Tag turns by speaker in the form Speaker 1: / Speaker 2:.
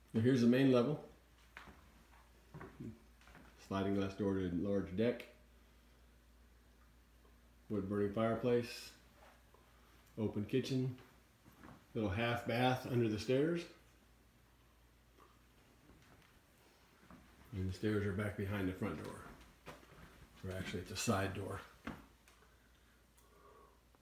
Speaker 1: Now here's the main level. Sliding glass door to large deck. Wood burning fireplace. Open kitchen. Little half bath under the stairs. And the stairs are back behind the front door. Or actually, it's a side door.